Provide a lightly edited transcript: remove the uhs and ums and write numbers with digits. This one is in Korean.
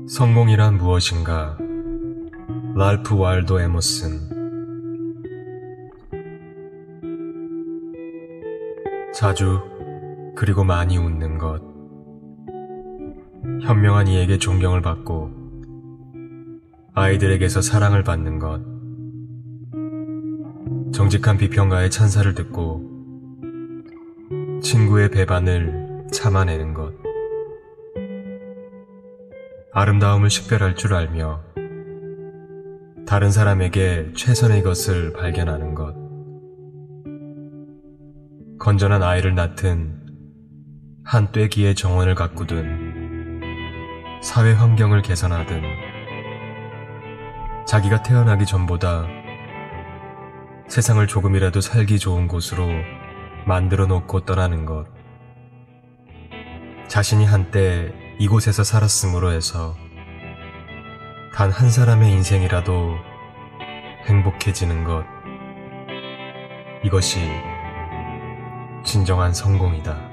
성공이란 무엇인가? 랄프 waldo 에머슨. 자주 그리고 많이 웃는 것, 현명한 이에게 존경을 받고 아이들에게서 사랑을 받는 것, 정직한 비평가의 찬사를 듣고 친구의 배반을 참아내는 것, 아름다움을 식별할 줄 알며 다른 사람에게 최선의 것을 발견하는 것, 건전한 아이를 낳든 한 떼기의 정원을 가꾸든 사회 환경을 개선하든 자기가 태어나기 전보다 세상을 조금이라도 살기 좋은 곳으로 만들어 놓고 떠나는 것, 자신이 한때 이곳에서 살았으므로 해서 단 한 사람의 인생이라도 행복해지는 것, 이것이 진정한 성공이다.